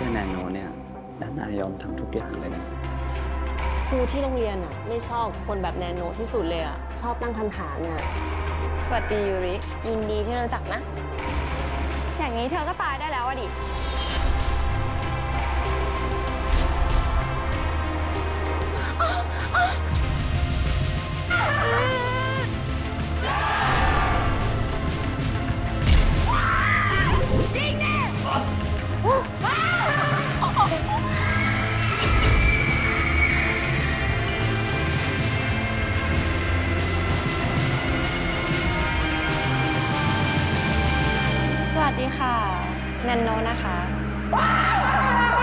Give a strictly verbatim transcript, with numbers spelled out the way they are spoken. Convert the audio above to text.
แนนโนเนี่ยนันนายอมทำทุกอย่างเลยนะครูที่โรงเรียนอ่ะไม่ชอบคนแบบแนนโนที่สุดเลยอ่ะชอบตั้งคำถามอ่ะสวัสดียูริยินดีที่รู้จักนะอย่างนี้เธอก็ตายได้แล้วอ่ะดิยิงแน่สวัสดีค่ะนันโนนะคะ